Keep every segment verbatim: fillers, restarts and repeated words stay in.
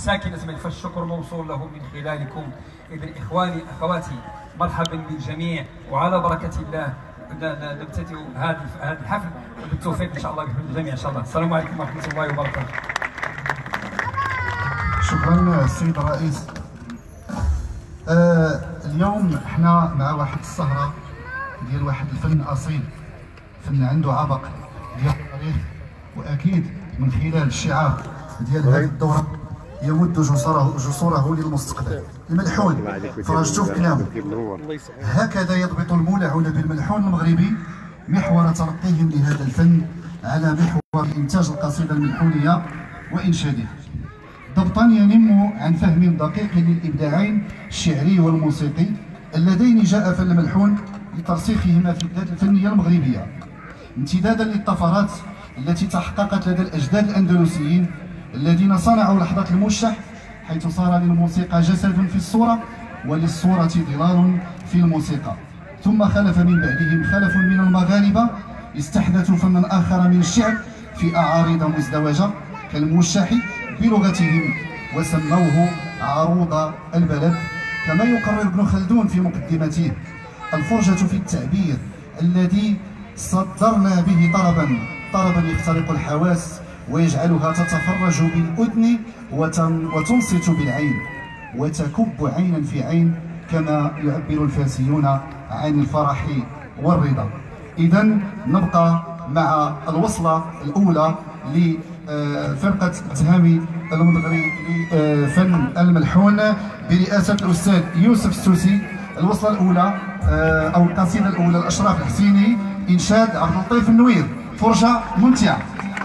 ساكنة، فالشكر موصول له من خلالكم. إذن إخواني أخواتي مرحبا بالجميع، وعلى بركة الله نبتدئ هذا هذا الحفل بالتوفيق إن شاء الله للجميع إن شاء الله. السلام عليكم ورحمة الله وبركاته. شكرا السيد الرئيس. آه اليوم احنا مع واحد السهرة ديال واحد الفن أصيل، فن عنده عبق ديال التاريخ، وأكيد من خلال الشعار ديال هذه الدورة يمد جسوره جسوره للمستقبل. الملحون فرجتوا في كلامه، هكذا يضبط المولعون بالملحون المغربي محور تلقيهم لهذا الفن على محور إنتاج القصيدة الملحونية وإنشادها، ضبطا ينم عن فهم دقيق للإبداعين الشعري والموسيقي اللذين جاء فن الملحون لترسيخهما في الذات الفنية المغربية، امتدادا للطفرات التي تحققت لدى الأجداد الأندلسيين الذين صنعوا لحظة الموشح، حيث صار للموسيقى جسد في الصورة وللصورة ظلال في الموسيقى. ثم خلف من بعدهم خلف من المغاربة استحدثوا فنا آخر من الشعر في أعارض مزدوجة كالموشح بلغتهم، وسموه عروض البلد. كما يقرر ابن خلدون في مقدمته: الفرجة في التعبير الذي صدرنا به طربا طربا يخترق الحواس ويجعلها تتفرج بالأذن وتنصت بالعين وتكب عينا في عين، كما يعبر الفارسيون عن الفرح والرضا. إذن نبقى مع الوصلة الأولى لفرقة تهامي المدغري لفن الملحون برئاسة الأستاذ يوسف السوسي. الوصلة الأولى أو القصيدة الأولى الأشراف الحسيني، إنشاد عبد اللطيف النوير، فرجة ممتعة.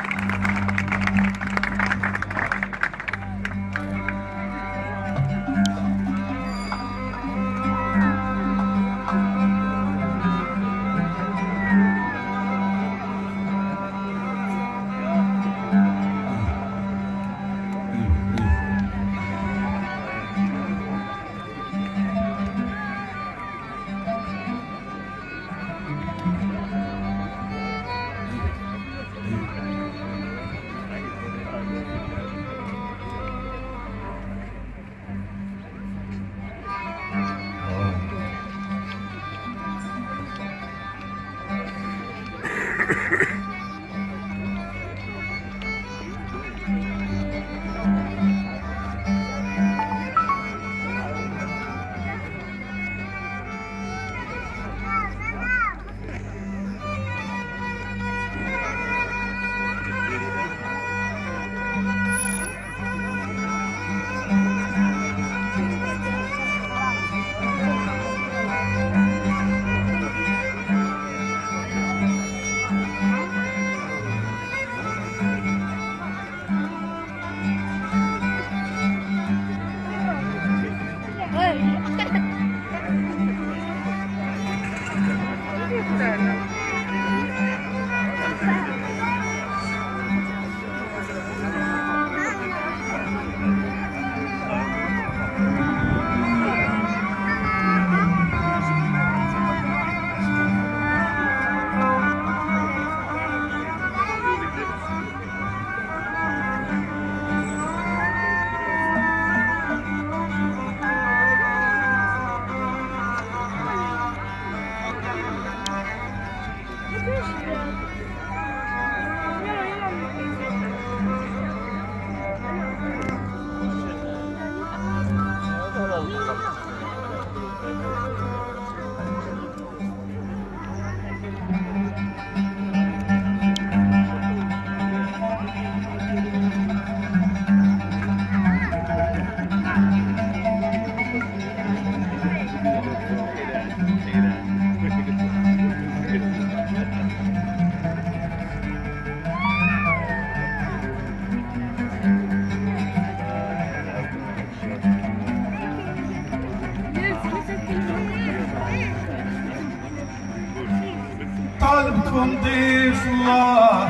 طالبكم ضيف الله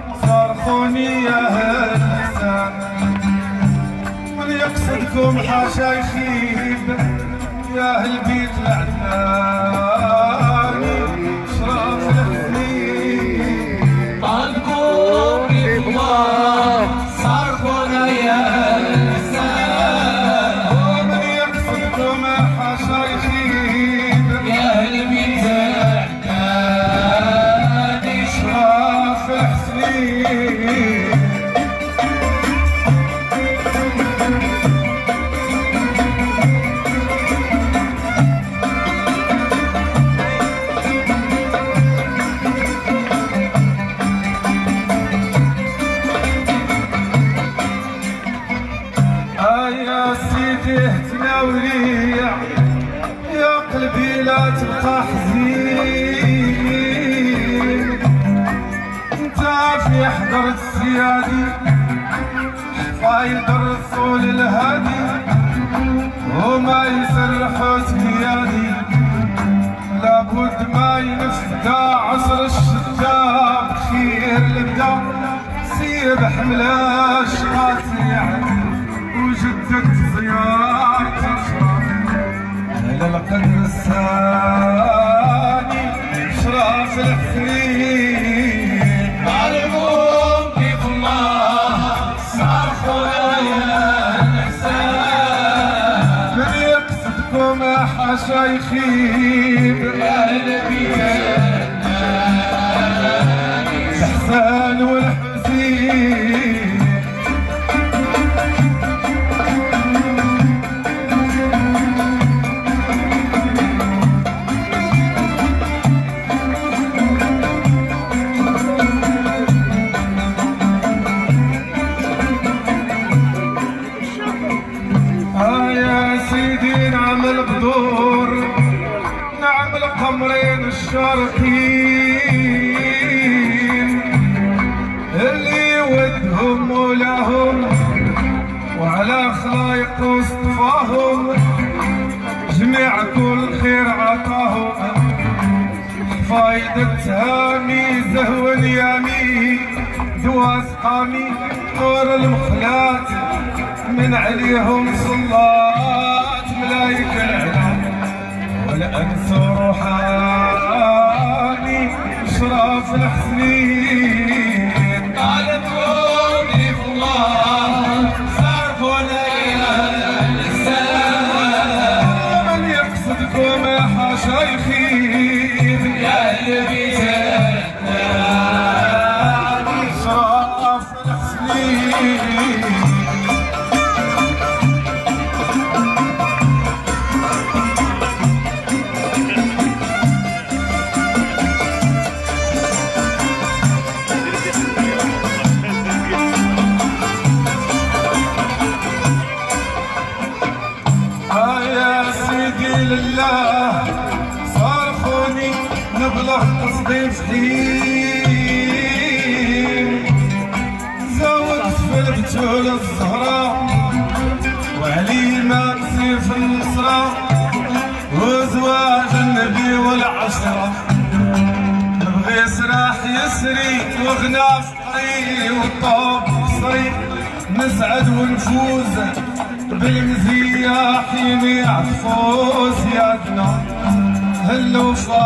صارخوني يا اهل اللسان، من يقصدكم حاشا يخيب يا اهل بيت العدنان، شرف الحنين. طالبكم ضيف الله صارخونا يا اهل اللسان، يا سيدي تناولي يا قلبي لا تبقى حزين، انت في حضرة السيادي حفايد الرسول الهادي وما يسرحوا سيادي، لابد ما ينفدى عصر الشتاء بخير البدا، سيب حمله شقاتي وجدك زيارة الشرف على القدر الثاني شراف الحسين. علمهم كيف الله صرفوا يا الإحسان، من يقصدكم حاشا يخيب يا نبي الإحسان والحسين. البدور نعم القمرين الشارقين اللي ودهم ولهم وعلى خلايق اصطفاهم، جميع كل خير عطاهم، فايدتها ميزه ونيامي دوا سقامي نور المخلات من عليهم صلات ملايكة العلا والأنس روحاني إشراف الحسنين. قالتهم في الله صرفنا يا السلام، من يقصدكم حاشا يخيب يا اللي إشراف الحسنين. لله صارخوني نبلغ تصديف حين، زودت في البتول الزهراء وعليمة بسيف النصرة وزواج النبي والعشرة، نبغي سراح يسري وغنى فقري وطاب قصري، نسعد ونفوز بالمزية حين يعطفوا سيادنا هلو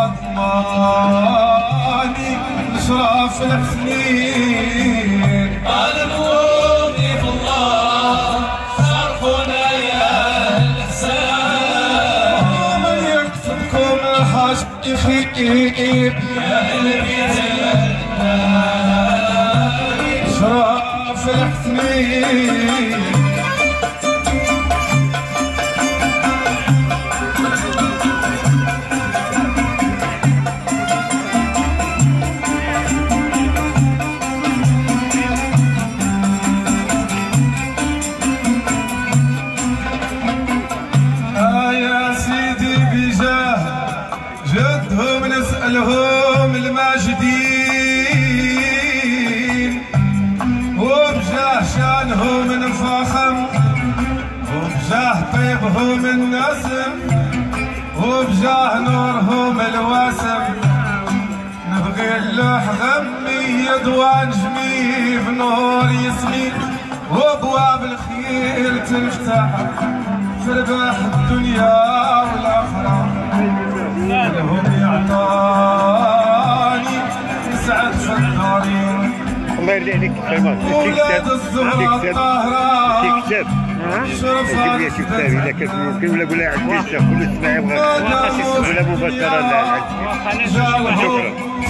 فاطماني إشراف الحسنين. قالوا في الله صرفنا يا الإحسان، ومن يقصدكم حاج يخيب يا البيت إشراف الحسنين. جدهم نسألهم الماجدين وبجاه شانهم نفخم وبجاه طيبهم النسم وبجاه نورهم الواسم، نبغي اللوح غمي يدوان جميل بنور يسمي وابواب الخير تنفتح في رباح الدنيا والاخره، لهم يعطاني نسعد في الدارين. الله يرضي عليك ولاد الزهرة الطاهرة كتاب شرفها جيب لي شي كتاب اذا كان ممكن ولا قول لها عندي كل اسمعي بغا ولا مباشره لا شكرا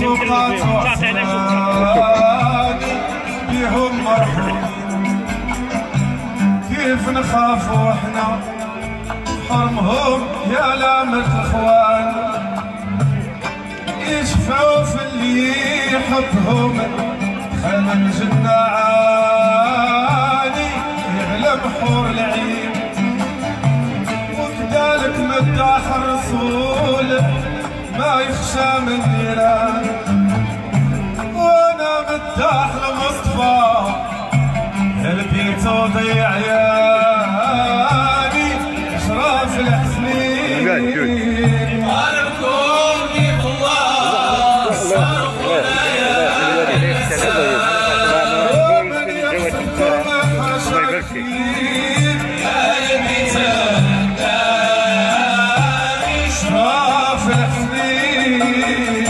بهم مرحوم كيف نخافوا احنا حرمهم يا لامة الاخوان، يشفعوا في اللي يحبهم خير من جنة عالي يعلم الحور العين، وكذلك مداح الرسول ما يخشى من نيران، وانا مداح المصطفى البيت وضيع عيالي اشراف الحسنين. عارفكم كيف الله صرفنا يا من يقصدكم حشاكين يا البيت اشراف الحسنين.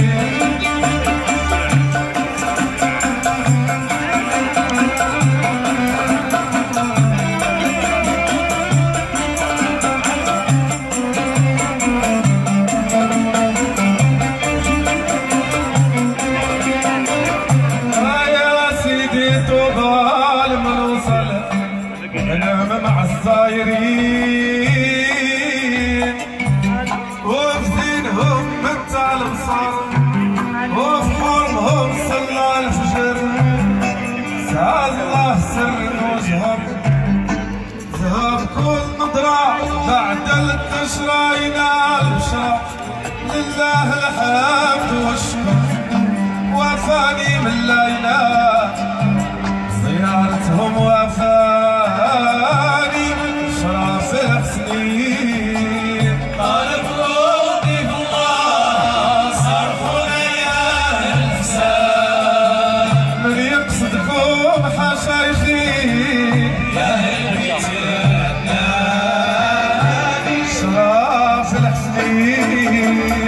الصايرين وفزينهم من تاع البصر وفي حرمهم صلى الفجر، سعد الله سر وجهب ذهب كل نظرة بعد التشرى ينال بشرى، لله الحمد والشكر وفاني من ليلى زيارتهم وفاني شرف الحسنين. طالب روحي في الله صرفنا يا الحسان، من يقصدكم حشايخي يا البيت النادي شرف الحسنين.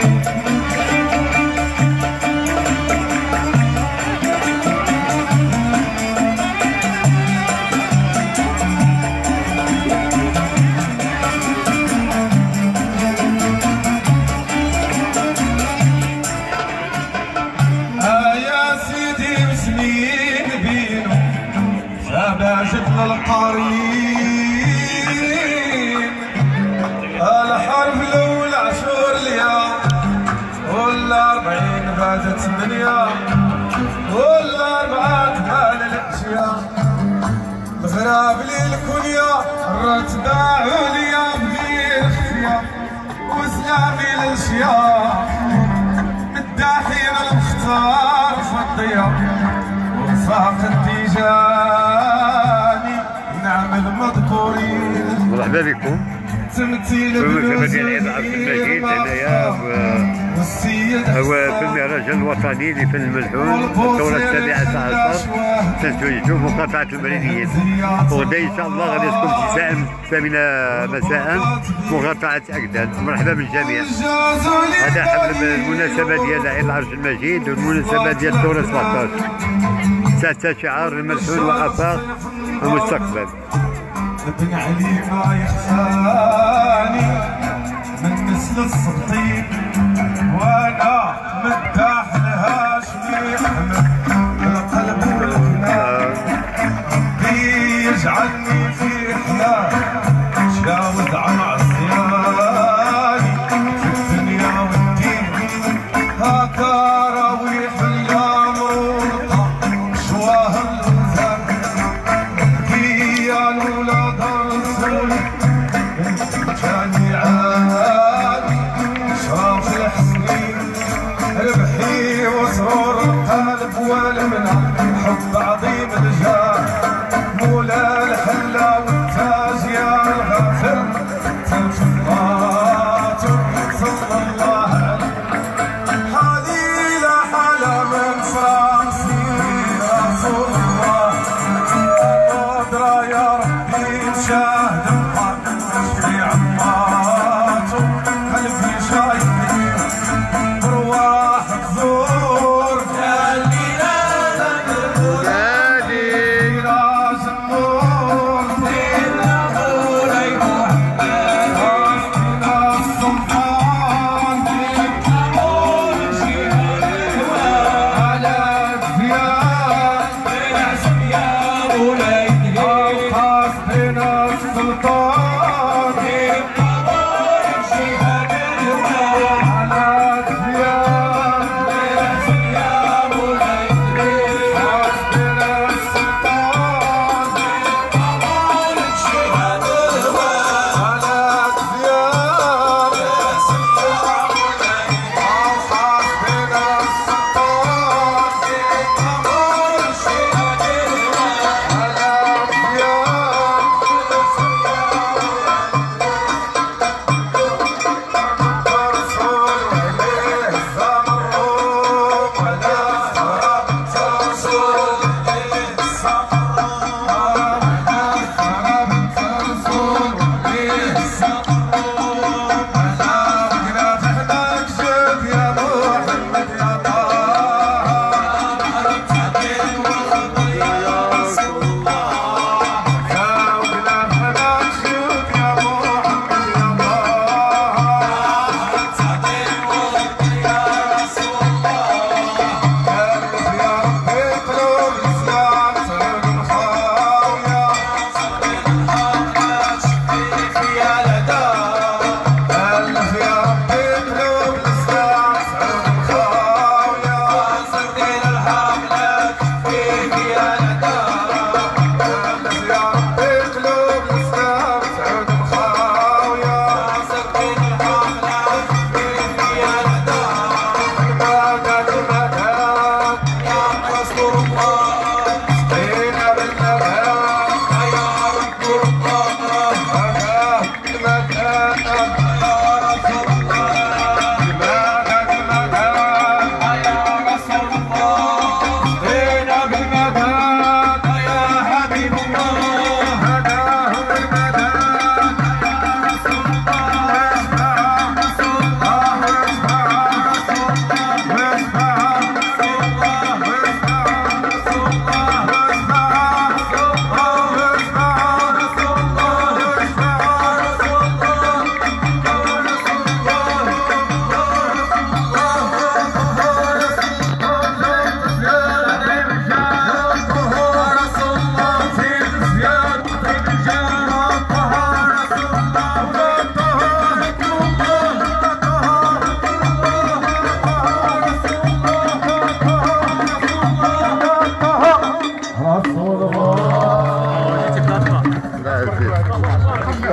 القرين الحرب الاولى عشور اليوم والاربعين فاتت ثمانية والاربعات مال الاشياء، الغراب للكنيا الرتبة عليا بغير اختيار، وسلامي للاشياء الداحين المختار فضية وفاق التيجاني نعم المذكورين. مرحبا بكم تمثيل في المناسبة ديال عيد العرش المجيد هنايا هو في المهرجان الوطني لفن الملحون الدورة السابعة عشر تتويج مقاطعة المريديين، وغدا ان شاء الله غادي تكون في الساعة الثامنة مساء مقاطعة أكداد. مرحبا بالجميع. هذا حفل المناسبة ديال عيد العرش المجيد والمناسبة ديال الدورة سبعطاش ساعة شعار الملحون وآفاق ومستقبل. ابن علي ما يخفاني من مثل السلطين، وانا مداح الهاشمي احمد القلب والكنان، ربي يجعلني في حلال تجاوز عن عصياني في الدنيا والدين، هكا راويح الايام ورقه شواه الانسان يا الولاد الرسول جامعات شرف الحسنين، ربحي وسرور القلب والمنى حب عظيم الجاه مولا الحلا والتاج يا الغافر تنفضاته صلى الله عليه. حالي لا حلا من فرنسي رسول الله قدرة يا ربي شاهد الحق في عماته قلبي شايفني برواح تزور يا البلاد نادي يا زمور فينا غوري محمد فينا السلطان يطلعون جهاد على الثياب بنعزم يا مولاي قاصدنا السلطان يطلعون جهاد على الثياب بنعزم يا مولاي قاصدنا السلطان يطلعون جهاد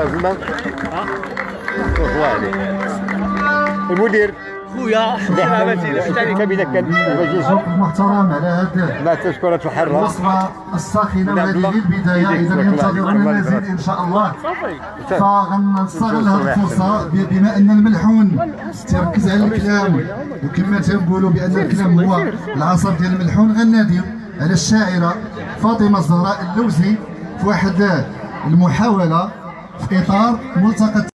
الماء المدير خويا شكرا كبيرة كان المحترم على هذا لا تشكر تحرر الوصفة الساخنة وهذه هي البداية. إذا ينتظرون المزيد إن شاء الله، فغنستغل هذه الفرصة بما أن الملحون تركز على الكلام، وكما تنقولوا بأن الكلام هو العصر ديال الملحون. غناديو على الشاعرة فاطمة الزهراء اللوزي في واحد المحاولة في إطار ملتقى